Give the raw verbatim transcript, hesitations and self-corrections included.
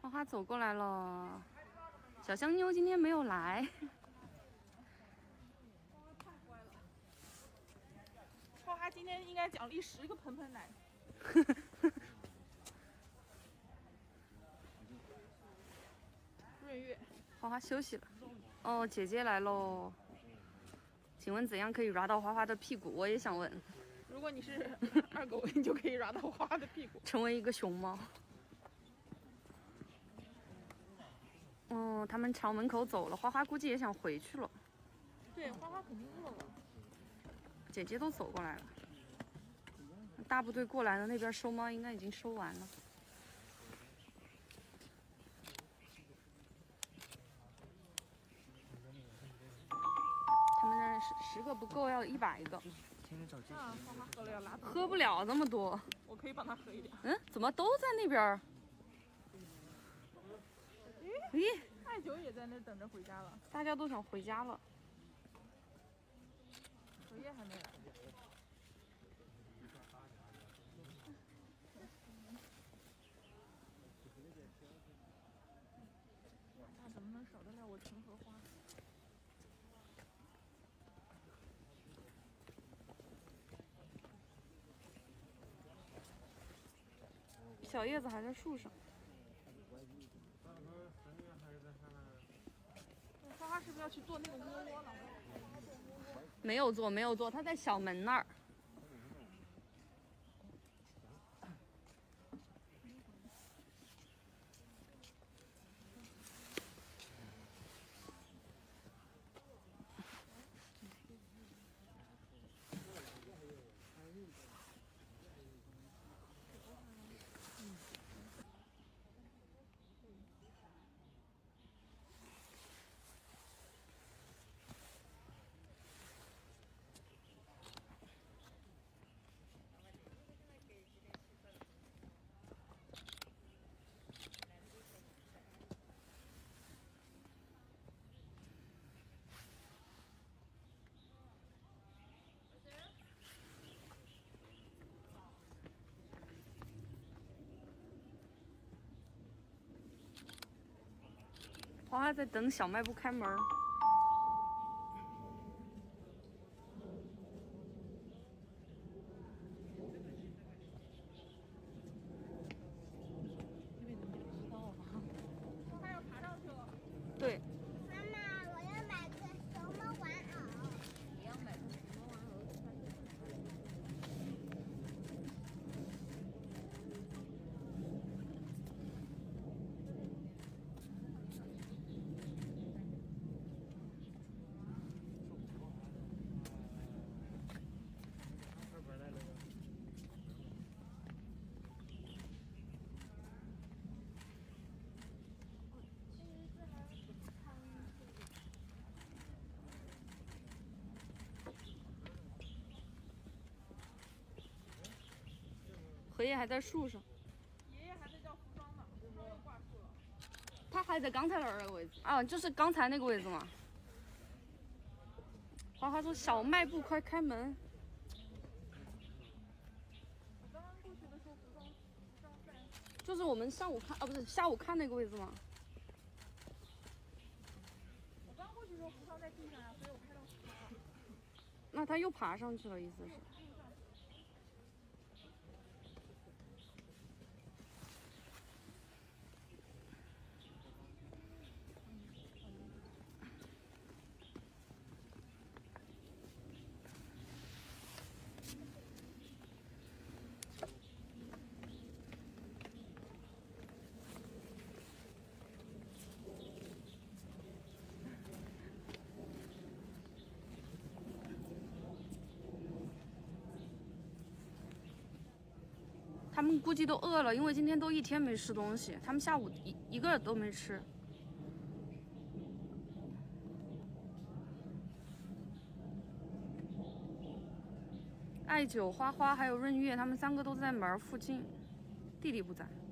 花花走过来了，小香妞今天没有来。 太乖了，花花今天应该奖励十个盆盆奶。润月， 花花休息了。哦，姐姐来喽。请问怎样可以抓到花花的屁股？我也想问。 如果你是二狗，你就可以抓到花花的屁股， 成为一个熊猫。哦，他们朝门口走了，花花估计也想回去了。 对，花花肯定饿了。 姐姐都走过来了，大部队过来了，那边收猫应该已经收完了。他们那十十个不够，要一百个。 啊，花花喝了要拉肚子。 喝不了这么多。 我可以帮他喝一点。 嗯，怎么都在那边？咦， 艾九也在那等着回家了。 大家都想回家了。 荷叶还没来。那怎么能少得了我纯荷花？ 小叶子还在树上。 花花是不是要去做那个窝窝了？ 没有做，没有做，他在小门那儿。花花在等小卖部开门。 花花要爬上去了。 对。 妈妈，我要买个熊猫玩偶。 你要买个熊猫玩偶？ 荷叶还在树上。 爷爷还在叫服装呢，服装又挂树了。 他还在刚才那儿的位置啊，就是刚才那个位置嘛。花花说：“小卖部快开门。” 我刚刚过去的时候，服装服装在。 就是我们上午看啊，不是下午看那个位置吗？ 我刚过去的时候，服装在地上呀，所以我拍到服装了。 那他又爬上去了，意思是？他们估计都饿了，因为今天都一天没吃东西，他们下午一一个都没吃。艾九、花花还有润月，他们三个都在门附近，弟弟不在。